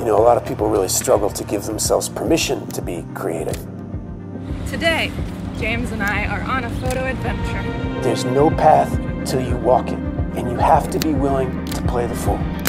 know, a lot of people really struggle to give themselves permission to be creative. Today, James and I are on a photo adventure. There's no path till you walk it, and you have to be willing to play the fool.